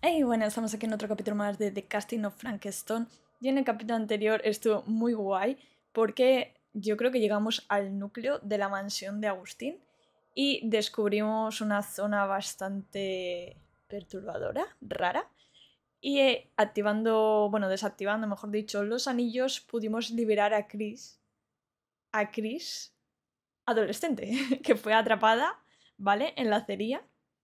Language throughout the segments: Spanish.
Hey, bueno, estamos aquí en otro capítulo más de The Casting of Frankenstone. Y en el capítulo anterior estuvo muy guay porque yo creo que llegamos al núcleo de la mansión de Agustín y descubrimos una zona bastante perturbadora, rara. Y desactivando, mejor dicho, los anillos, pudimos liberar a Chris, adolescente, que fue atrapada, ¿vale? En la acería.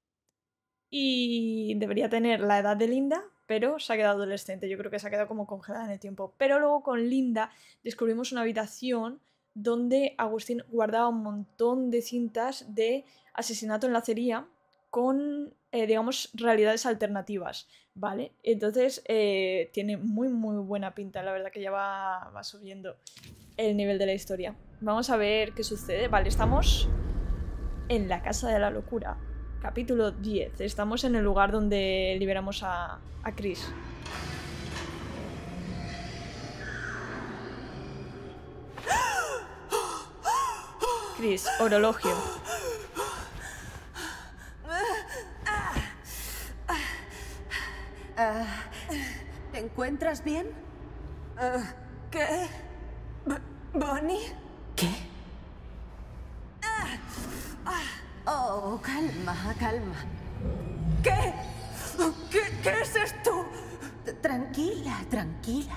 Y debería tener la edad de Linda, pero se ha quedado adolescente. Yo creo que se ha quedado como congelada en el tiempo. Pero luego con Linda descubrimos una habitación donde Agustín guardaba un montón de cintas de asesinato en la acería con, digamos, realidades alternativas, ¿vale? Entonces tiene muy, muy buena pinta. La verdad que ya va subiendo el nivel de la historia. Vamos a ver qué sucede. Vale, estamos en la Casa de la Locura. Capítulo 10. Estamos en el lugar donde liberamos a Chris. Chris, orologio. ¿Te encuentras bien? ¿Qué? ¿Bonnie? ¿Qué? Oh, calma, calma. ¿Qué? ¿Qué es esto? Tranquila, tranquila.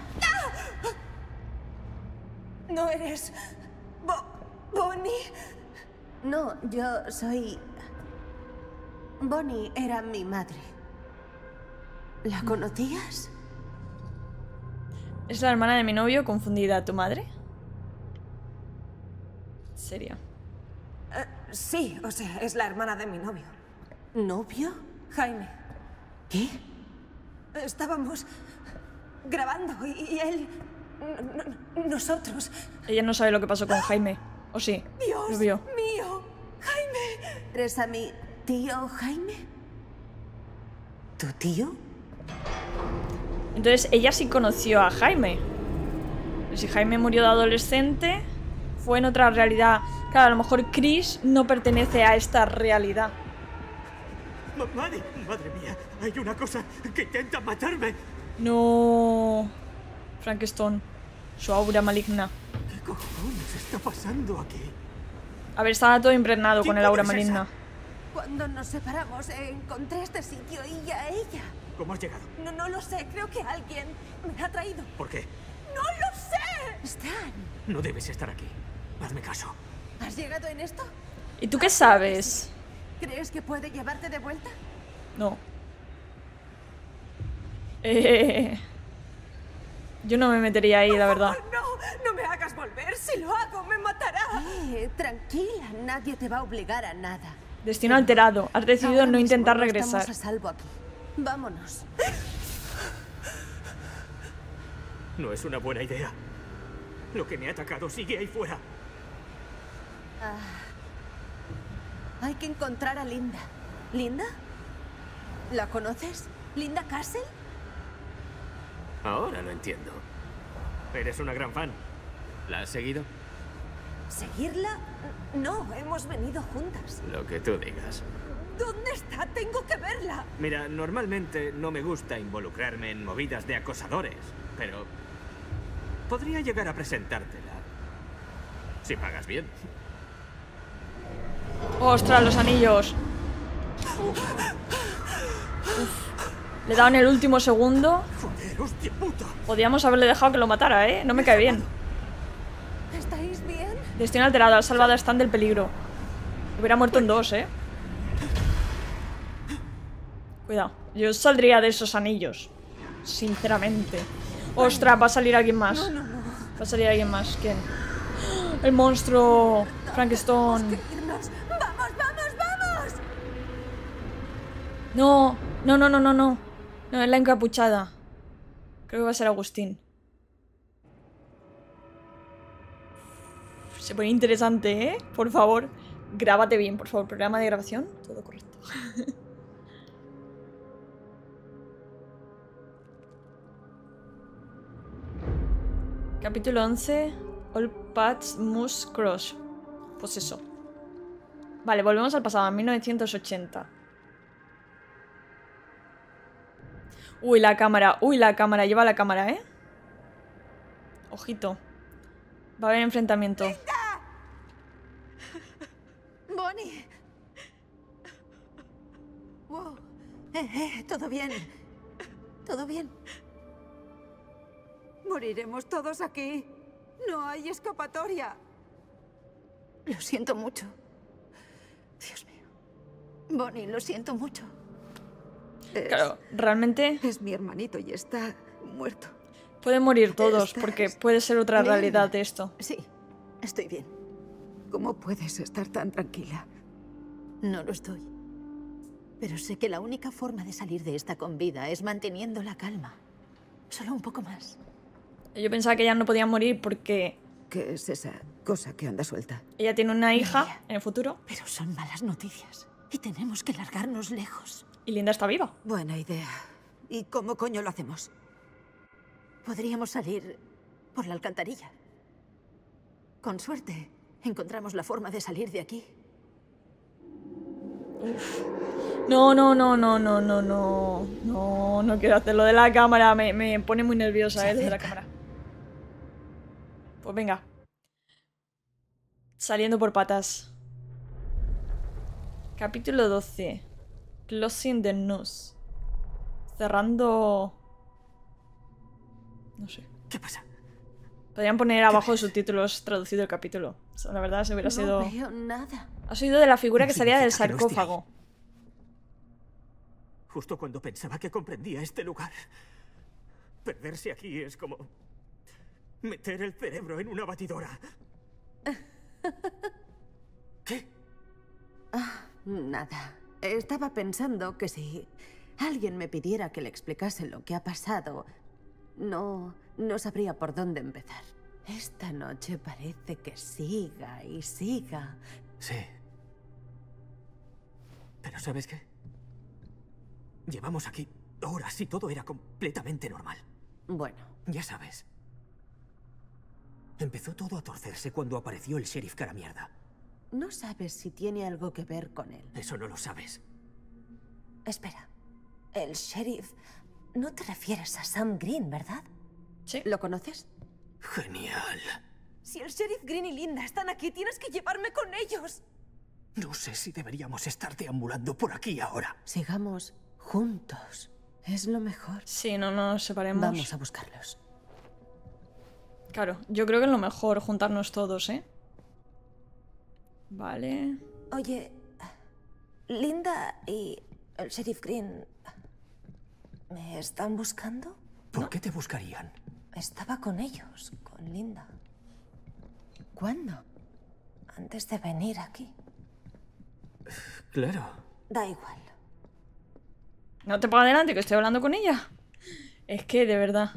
¿No eres... Bonnie? No, yo soy... Bonnie era mi madre. ¿La conocías? ¿Es la hermana de mi novio confundida? ¿Tu madre? ¿Seria? Sí, o sea, es la hermana de mi novio. ¿Novio? Jaime. ¿Qué? Estábamos grabando y él... nosotros... Ella no sabe lo que pasó con Jaime. ¿O sí? ¡Dios Lo vio. mío! ¡Jaime! ¿Eres a mi tío Jaime? ¿Tu tío? Entonces ella sí conoció a Jaime. Pero si Jaime murió de adolescente, fue en otra realidad. Claro, a lo mejor Chris no pertenece a esta realidad. Madre mía, hay una cosa que intenta matarme. No. Frankenstone. Su aura maligna. ¿Qué cojones está pasando aquí? A ver, estaba todo impregnado con el aura ¿Quién es esa? maligna. Cuando nos separamos, encontré este sitio y a ella. ¿Cómo has llegado? No lo sé, creo que alguien me ha traído. ¿Por qué? ¡No lo sé! Stan, No debes estar aquí. Hazme caso. ¿has llegado en esto? ¿Y tú qué sabes? ¿Crees que puede llevarte de vuelta? No. Yo no me metería ahí, la verdad. No me hagas volver. Si lo hago, me matará. Tranquila, nadie te va a obligar a nada. Destino alterado. Has decidido Ahora no mismo intentar no regresar. Estamos a salvo aquí. Vámonos. No es una buena idea. Lo que me ha atacado sigue ahí fuera. Hay que encontrar a Linda. ¿Linda? ¿La conoces? ¿Linda Castle? Ahora lo entiendo. Eres una gran fan. ¿La has seguido? ¿Seguirla? No, hemos venido juntas. Lo que tú digas. ¿Dónde está? Tengo que verla. Mira, normalmente no me gusta involucrarme en movidas de acosadores, pero podría llegar a presentártela. Si pagas bien. ¡Ostras, los anillos! Le he dado en el último segundo. ¡Joder, hostia puta! Podíamos haberle dejado que lo matara, ¿eh? No me cae bien. ¿Estáis bien? Destino alterado. Ha salvado a Stan del peligro. Hubiera muerto en dos, ¿eh? Cuidado. Yo saldría de esos anillos. Sinceramente. ¡Ostras! Va a salir alguien más. Va a salir alguien más. ¿Quién? ¡El monstruo! Frankenstone. Irnos. ¡Vamos! No. No, es la encapuchada. Creo que va a ser Agustín. Se pone interesante, ¿eh? Por favor, grábate bien, por favor. Programa de grabación, todo correcto. Capítulo 11. All paths must cross. Pues eso. Vale, volvemos al pasado, a 1980. Uy, la cámara. Uy, la cámara. Lleva la cámara, ¿eh? Ojito. Va a haber enfrentamiento. Bonnie. Wow. ¿Todo bien? ¿Todo bien? Moriremos todos aquí. No hay escapatoria. Lo siento mucho. Dios mío. Bonnie, lo siento mucho. Claro, realmente Es mi hermanito y está muerto. pueden morir todos, ¿Estás porque puede ser otra bien? realidad de esto. Sí, estoy bien. ¿Cómo puedes estar tan tranquila? No lo estoy. Pero sé que la única forma de salir de esta con vida es manteniendo la calma. Solo un poco más. Yo pensaba que ella no podía morir porque ¿Qué es esa cosa que anda suelta? ella tiene una hija en el futuro Pero son malas noticias. Y tenemos que largarnos lejos. y Linda está viva. Buena idea. ¿Y cómo coño lo hacemos? Podríamos salir por la alcantarilla. Con suerte, encontramos la forma de salir de aquí. No, no, no, no, no, no, no. No, no quiero hacer lo de la cámara. Me pone muy nerviosa, Se lo de la acerca. cámara. Pues venga. Saliendo por patas. Capítulo 12. Closing the news. Cerrando... No sé. ¿Qué pasa? Podrían poner abajo subtítulos traducido el capítulo. O sea, la verdad, se hubiera sido... No veo nada. Has oído de la figura No que salía del significa que no esté ahí. sarcófago. Justo cuando pensaba que comprendía este lugar. Perderse aquí es como meter el cerebro en una batidora. ¿Qué? Nada. Estaba pensando que si alguien me pidiera que le explicase lo que ha pasado, no sabría por dónde empezar. Esta noche parece que siga y siga. Sí. Pero ¿sabes qué? Llevamos aquí horas y todo era completamente normal. Bueno, Ya sabes. Empezó todo a torcerse cuando apareció el sheriff cara mierda. no sabes si tiene algo que ver con él. Eso no lo sabes. Espera. El sheriff... No te refieres a Sam Green, ¿verdad? Sí. ¿Lo conoces? Genial. Si el sheriff Green y Linda están aquí, tienes que llevarme con ellos. No sé si deberíamos estar deambulando por aquí ahora. Sigamos juntos. Es lo mejor. Sí, no nos separemos. Vamos a buscarlos. Claro, yo creo que es lo mejor juntarnos todos, ¿eh? Vale. Oye, Linda y el sheriff Green... ¿me están buscando? ¿Por qué te buscarían? Estaba con ellos, con Linda. ¿Cuándo? Antes de venir aquí. Claro. Da igual. No te pongas adelante, que estoy hablando con ella. Es que, de verdad.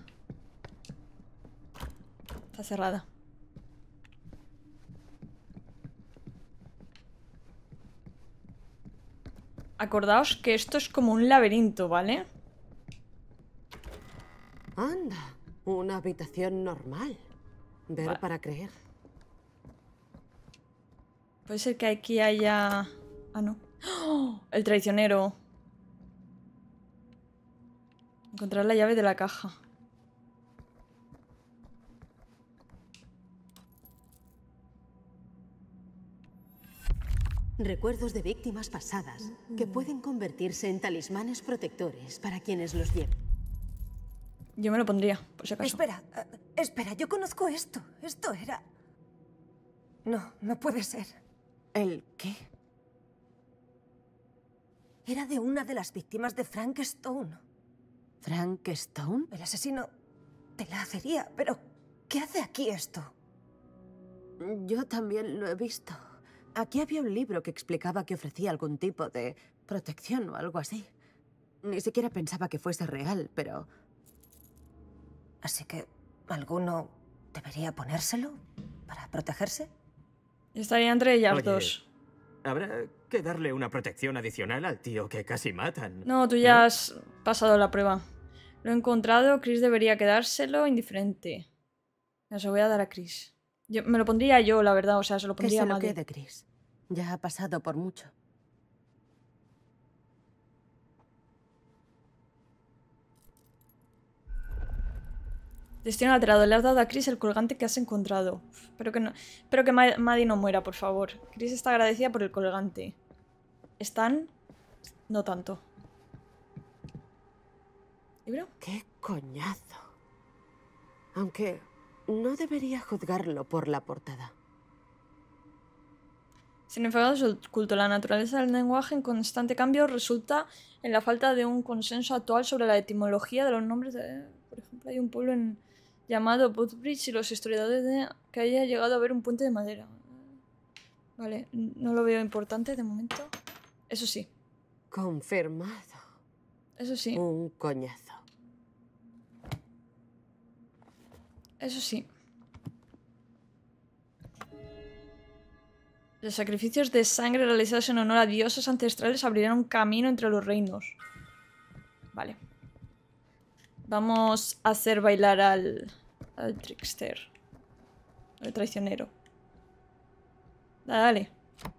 Está cerrada. Acordaos que esto es como un laberinto, ¿vale? Anda, una habitación normal. Ver Vale. para creer. Puede ser que aquí haya... Ah, no. ¡Oh! El traicionero. Encontrar la llave de la caja. Recuerdos de víctimas pasadas que pueden convertirse en talismanes protectores para quienes los lleven. Yo me lo pondría, por si acaso. Espera, espera, yo conozco esto. Esto era... No, no puede ser. ¿El qué? Era de una de las víctimas de Frank Stone. ¿Frank Stone? El asesino de la acería. Pero, ¿qué hace aquí esto? Yo también lo he visto. Aquí había un libro que explicaba que ofrecía algún tipo de protección o algo así. Ni siquiera pensaba que fuese real, pero... Así que, ¿alguno debería ponérselo para protegerse? Estaría entre ellas Oye, dos. Habrá que darle una protección adicional al tío que casi matan. No, tú ya has pasado la prueba. Lo he encontrado, Chris debería quedárselo indiferente. Se lo voy a dar a Chris. Me lo pondría yo, la verdad, o sea, se lo Que pondría se a lo Maddie. quede, Chris. Ya ha pasado por mucho. Destino alterado. Le has dado a Chris el colgante que has encontrado. Espero que no. Espero que Maddie no muera, por favor. Chris está agradecida por el colgante. ¿Están? No tanto. ¿Libro? ¡Qué coñazo! Aunque no debería juzgarlo por la portada. Significados oculto. La naturaleza del lenguaje en constante cambio resulta en la falta de un consenso actual sobre la etimología de los nombres de... Por ejemplo, hay un pueblo llamado Boothbridge y los historiadores de que haya llegado a ver un puente de madera. Vale, no lo veo importante de momento. Eso sí. Confirmado. Eso sí. Un coñazo. Eso sí. Los sacrificios de sangre realizados en honor a dioses ancestrales abrirán un camino entre los reinos. Vale. Vamos a hacer bailar al trickster. Al traicionero. Dale.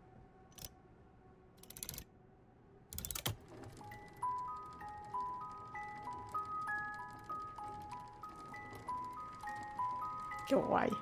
Qué guay.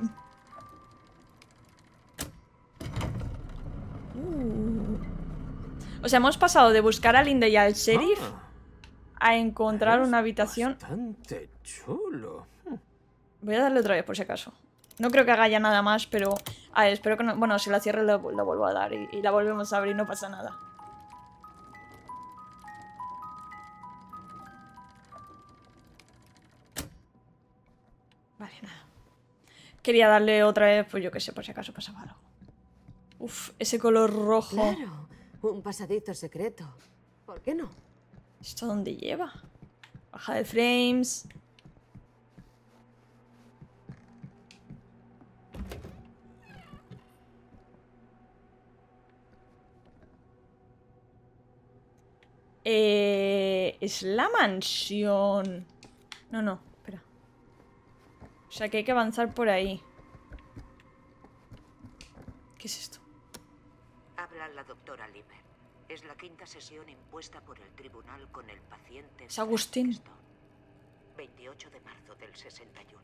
O sea, hemos pasado de buscar a Linda y al sheriff a encontrar una habitación. Bastante chulo. Voy a darle otra vez por si acaso. No creo que haga ya nada más, pero... A ver, espero que no... Bueno, si la cierre lo vuelvo a dar y la volvemos a abrir, no pasa nada. Vale, nada. Quería darle otra vez, pues yo qué sé, por si acaso pasaba algo. Uf, ese color rojo. Claro, un pasadizo secreto. ¿Por qué no? ¿Esto dónde lleva? Baja de frames. Es la mansión. No, espera. O sea que hay que avanzar por ahí. ¿Qué es esto? Habla la doctora Liber. Es la quinta sesión impuesta por el tribunal con el paciente. Es Agustín. 28 de marzo del 61.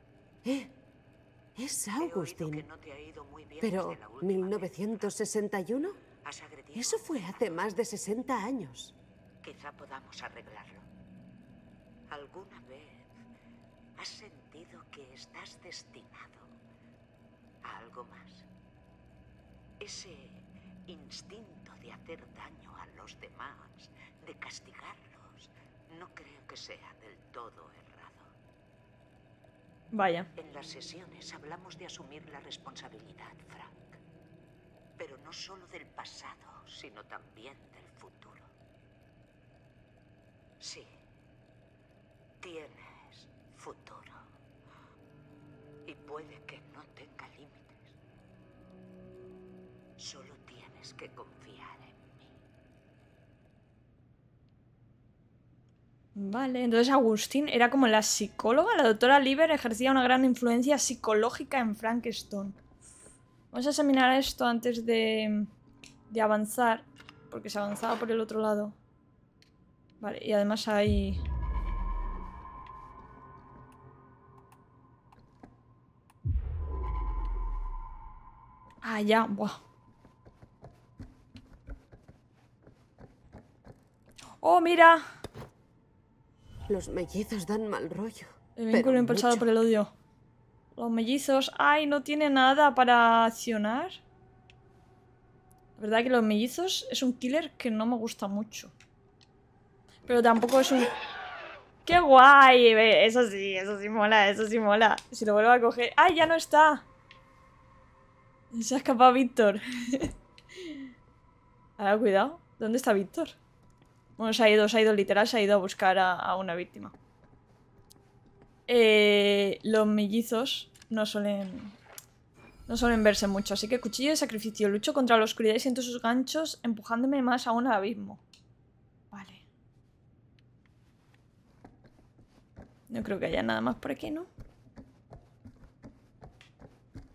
Es He oído Agustín. que no te ha ido muy bien Pero, desde la última vez. ¿1961? Has agredido Eso a un fue humano. hace más de 60 años. Quizá podamos arreglarlo. ¿Alguna vez has sentido que estás destinado a algo más? Ese instinto de hacer daño a los demás, de castigarlos, no creo que sea del todo errado. Vaya. En las sesiones hablamos de asumir la responsabilidad, Frank. Pero no solo del pasado, sino también del futuro. Sí, tienes futuro. Y puede que no tenga límites. Solo tienes que confiar en mí. Vale, entonces Agustín era como la psicóloga. La doctora Liber ejercía una gran influencia psicológica en Frankenstein. Vamos a examinar esto antes de avanzar, porque se avanzaba por el otro lado. Vale, y además hay... Ah, ya, buah. ¡Oh, mira! Los mellizos dan mal rollo. El pero vínculo impulsado mucho. por el odio. Los mellizos... ¡Ay, no tiene nada para accionar! La verdad que los mellizos es un killer que no me gusta mucho. Pero tampoco es un... ¡Qué guay! Eso sí mola, eso sí mola. Si lo vuelvo a coger... ¡Ay, ya no está! Se ha escapado Víctor. Ahora, cuidado. ¿Dónde está Víctor? Bueno, se ha ido literal, se ha ido a buscar a una víctima. Los mellizos no suelen verse mucho, así que cuchillo de sacrificio. Lucho contra la oscuridad y siento sus ganchos empujándome más aún al abismo. Vale. No creo que haya nada más por aquí, ¿no?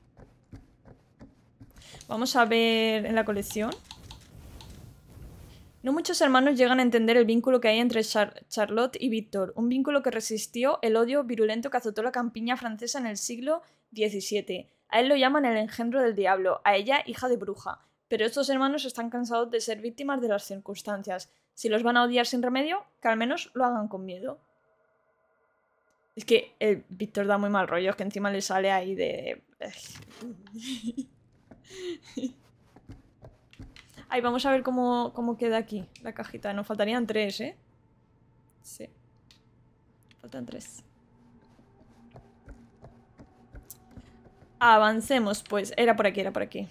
Vamos a ver en la colección. No muchos hermanos llegan a entender el vínculo que hay entre Charlotte y Víctor, un vínculo que resistió el odio virulento que azotó la campiña francesa en el siglo XVII. A él lo llaman el engendro del diablo, a ella hija de bruja. Pero estos hermanos están cansados de ser víctimas de las circunstancias. Si los van a odiar sin remedio, que al menos lo hagan con miedo. Es que el Víctor da muy mal rollo, es que encima le sale ahí de... Ay, vamos a ver cómo queda aquí la cajita. Nos faltarían 3, ¿eh? Sí. Faltan 3. Avancemos, pues. Era por aquí, era por aquí.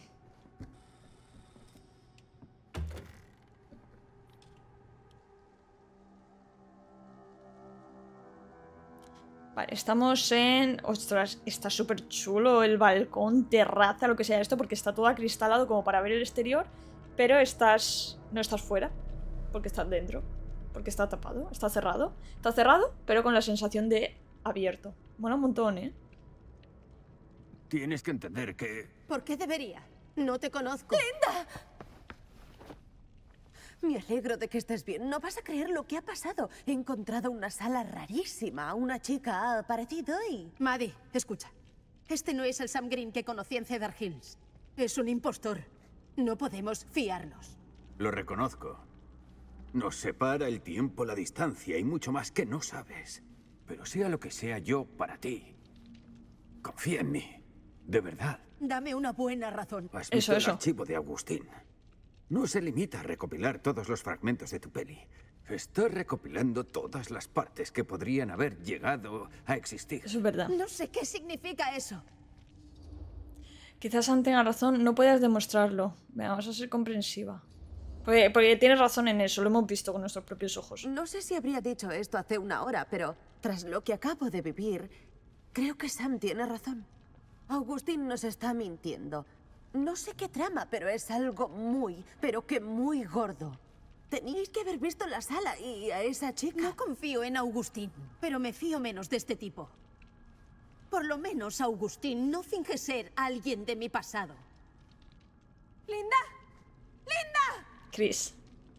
Vale, estamos en... Ostras, está súper chulo el balcón, terraza, lo que sea esto, porque está todo acristalado como para ver el exterior, pero no estás fuera, porque estás dentro, porque está tapado, está cerrado. Está cerrado, pero con la sensación de abierto. Mola un montón, ¿eh? Tienes que entender que... ¿Por qué debería? No te conozco. ¡Linda! Me alegro de que estés bien. No vas a creer lo que ha pasado. He encontrado una sala rarísima. Una chica ha aparecido y... Maddie, escucha. Este no es el Sam Green que conocí en Cedar Hills. Es un impostor. No podemos fiarnos. Lo reconozco. Nos separa el tiempo, la distancia y mucho más que no sabes. Pero sea lo que sea yo para ti, confía en mí. De verdad. Dame una buena razón. ¿Has visto el archivo de Augustín? No se limita a recopilar todos los fragmentos de tu peli. Está recopilando todas las partes que podrían haber llegado a existir. Eso es verdad. No sé qué significa eso. Quizás Sam tenga razón, no puedes demostrarlo. Venga, vamos a ser comprensiva. Porque tienes razón en eso, lo hemos visto con nuestros propios ojos. No sé si habría dicho esto hace una hora, pero tras lo que acabo de vivir, creo que Sam tiene razón. Augustín nos está mintiendo. No sé qué trama, pero es algo muy, pero que muy gordo. Teníais que haber visto la sala y a esa chica. No confío en Augustín, pero me fío menos de este tipo. Por lo menos Augustín no finge ser alguien de mi pasado. ¡Linda! ¡Linda! Chris.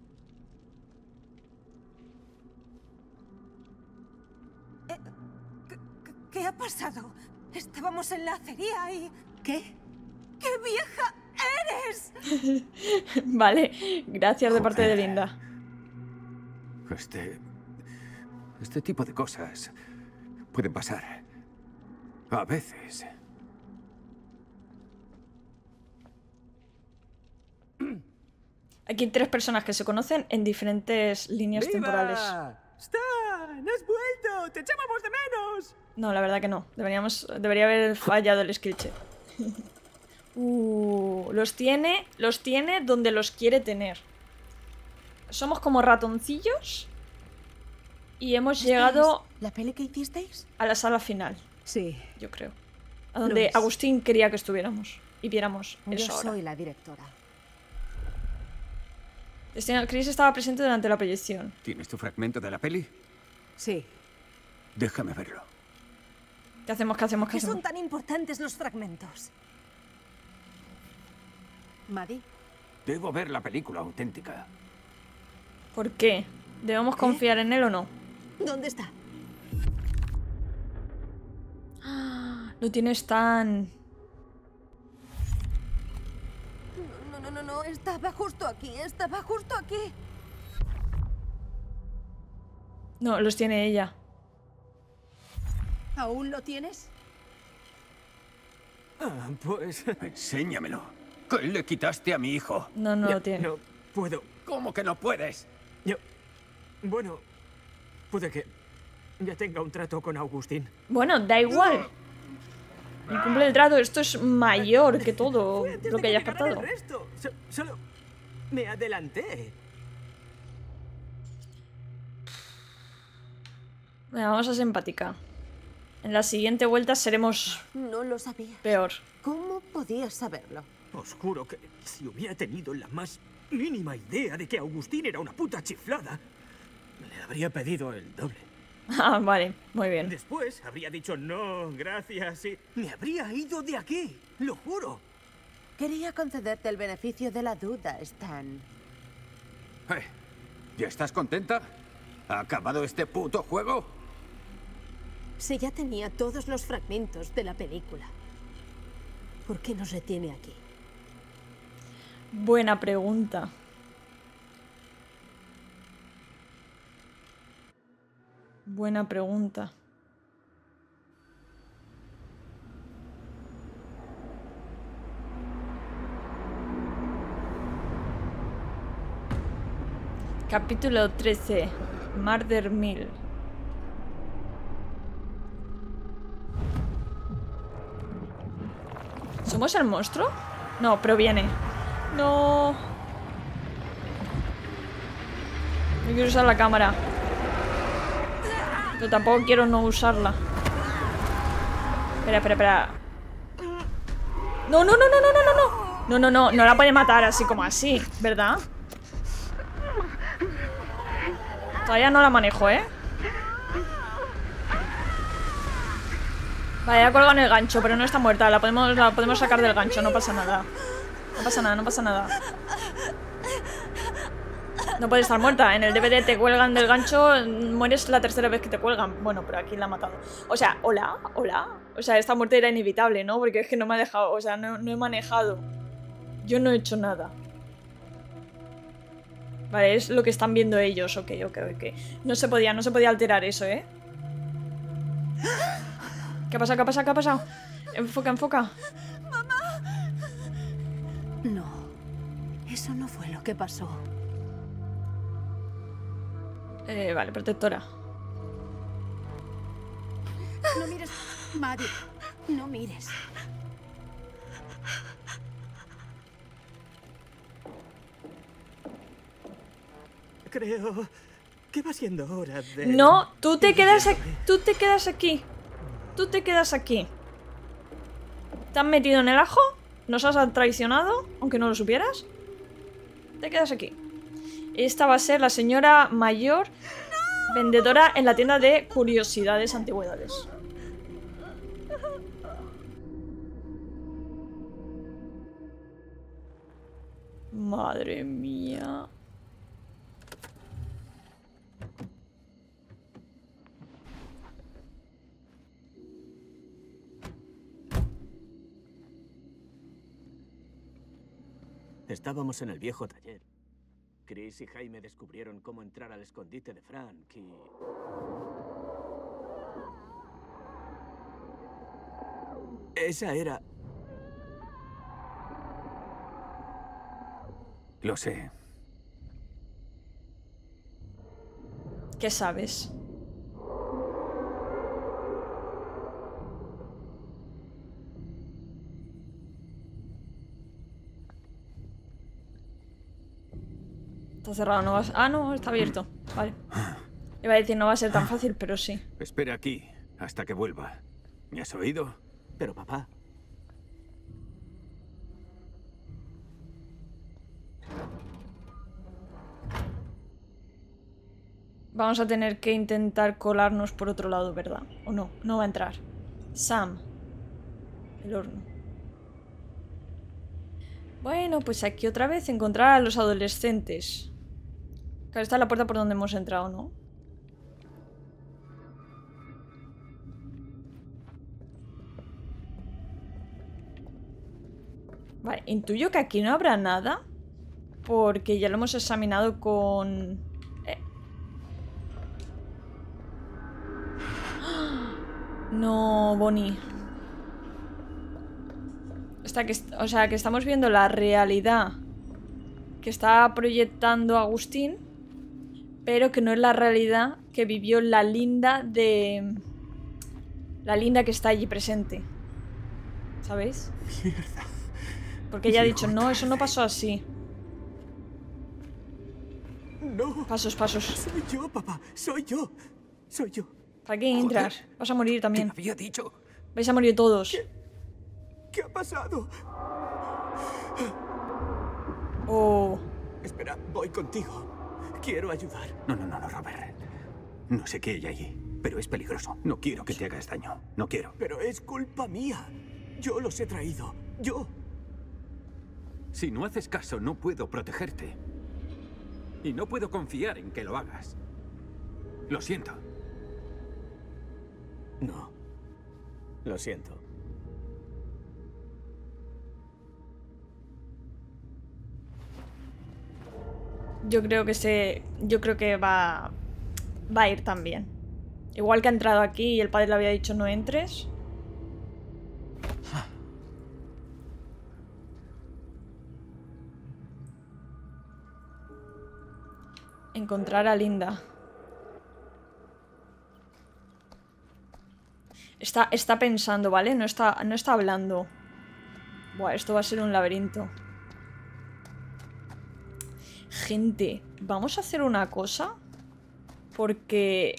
¿Qué ha pasado? Estábamos en la acería y... ¿Qué? ¡Qué vieja eres! Vale, gracias de parte de Linda. Este tipo de cosas pueden pasar. A veces. Aquí hay 3 personas que se conocen en diferentes líneas temporales. ¡Stan! ¡Has vuelto! ¡Te echábamos de menos! No, la verdad que no. Debería haber fallado el skillcheck. Los tiene donde los quiere tener. Somos como ratoncillos y hemos llegado ¿La peli que hicisteis? a la sala final, Sí. yo creo. A donde Agustín quería que estuviéramos y viéramos eso Yo ahora. soy la directora. Chris estaba presente durante la proyección. ¿Tienes tu fragmento de la peli? Sí. Déjame verlo. ¿Qué hacemos? ¿Qué son tan importantes los fragmentos? Maddie, Debo ver la película auténtica. ¿Por qué? ¿Debemos confiar en él o no? ¿dónde está? Lo tienes tan... No, estaba justo aquí, No, los tiene ella. ¿Aún lo tienes? Ah, pues... Enséñamelo. ¿Qué le quitaste a mi hijo? No lo tiene. No puedo. ¿Cómo que no puedes? Bueno, puede que ya tenga un trato con Augustín. Bueno, da igual. Y cumple el trato. Esto es mayor que todo Fue antes lo de que hayas llegara pactado. el resto. Solo me adelanté. Venga, vamos a ser empática. En la siguiente vuelta seremos No lo sabía. peor. ¿Cómo podías saberlo? Os juro que si hubiera tenido la más mínima idea de que Agustín era una puta chiflada, le habría pedido el doble. Ah, vale, muy bien. Después habría dicho no, gracias y me habría ido de aquí, lo juro. Quería concederte el beneficio de la duda, Stan. ¿Ya estás contenta? ¿Ha acabado este puto juego? Si ya tenía todos los fragmentos de la película, ¿por qué nos retiene aquí? Buena pregunta. Buena pregunta. Capítulo 13. Murder Mill. ¿Somos el monstruo? No, pero viene. No. No quiero usar la cámara. Pero tampoco quiero no usarla. Espera. No. No la puede matar así como así, ¿verdad? Todavía no la manejo, ¿eh? Vale, ya colgado en el gancho, pero no está muerta. La podemos sacar del gancho, no pasa nada. No pasa nada. No puede estar muerta. En el DVD te cuelgan del gancho, mueres la tercera vez que te cuelgan. Bueno, pero aquí la ha matado. O sea, hola. O sea, esta muerte era inevitable, ¿no? Porque es que no me ha dejado, o sea, no he manejado. Yo no he hecho nada. Vale, es lo que están viendo ellos. Ok. No se podía alterar eso, ¿eh? ¿Qué ha pasado? Enfoca. No, eso no fue lo que pasó. Vale, protectora. No mires, Maddie. No mires. Creo que va siendo hora de... No, tú te quedas aquí. ¿Te has metido en el ajo? ¿Nos has traicionado? Aunque no lo supieras. Te quedas aquí. Esta va a ser la señora mayor vendedora en la tienda de curiosidades antigüedades. Madre mía. Estábamos en el viejo taller. Chris y Jaime descubrieron cómo entrar al escondite de Frank y... Esa era... Lo sé. ¿Qué sabes? Está cerrado, no vas... Ah, no, está abierto. Vale. Iba a decir, no va a ser tan fácil, pero sí. Espera aquí hasta que vuelva. ¿Me has oído? Pero papá... Vamos a tener que intentar colarnos por otro lado, ¿verdad? ¿O no? No va a entrar. Sam. El horno. Bueno, pues aquí otra vez encontrar a los adolescentes. Claro, esta es la puerta por donde hemos entrado, ¿no? Vale, intuyo que aquí no habrá nada. Porque ya lo hemos examinado con... No, Bonnie. O sea, que estamos viendo la realidad que está proyectando Agustín, pero que no es la realidad que vivió la Linda de... La Linda que está allí presente. ¿Sabéis? Mierda. Porque ella ha dicho, no, eso no pasó así. No. Pasos. Soy yo, papá. Soy yo. ¿Para qué entras? Vas a morir también. Te había dicho. Vais a morir todos. ¿Qué ha pasado? Oh. Espera, voy contigo. Quiero ayudar. No, Robert. No sé qué hay allí, pero es peligroso. No quiero que te hagas daño. No quiero. Pero es culpa mía. Yo los he traído. Yo. Si no haces caso, no puedo protegerte. Y no puedo confiar en que lo hagas. Lo siento. No. Lo siento. Yo creo que va a ir también. Igual que ha entrado aquí y el padre le había dicho no entres. Encontrar a Linda. Está pensando, ¿vale? No está hablando. Buah, esto va a ser un laberinto. Gente, vamos a hacer una cosa. Porque...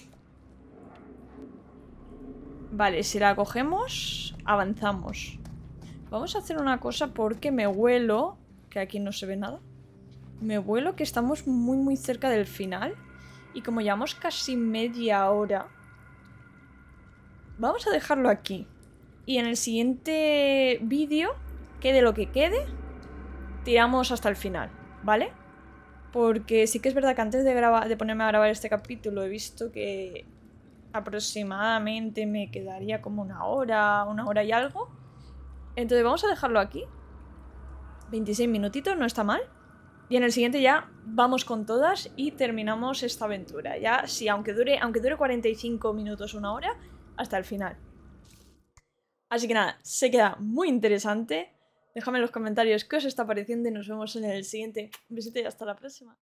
Vale, si la cogemos, avanzamos. Vamos a hacer una cosa porque me huelo... Que aquí no se ve nada. Me huelo que estamos muy cerca del final. Y como llevamos casi media hora... Vamos a dejarlo aquí. Y en el siguiente vídeo, quede lo que quede, tiramos hasta el final, ¿vale? Porque sí que es verdad que antes de ponerme a grabar este capítulo he visto que aproximadamente me quedaría como una hora y algo. Entonces vamos a dejarlo aquí. 26 minutitos, no está mal. Y en el siguiente ya vamos con todas y terminamos esta aventura. Ya, sí, aunque dure 45 minutos, una hora, hasta el final. Así que nada, se queda muy interesante. Déjame en los comentarios qué os está pareciendo y nos vemos en el siguiente. Un besito y hasta la próxima.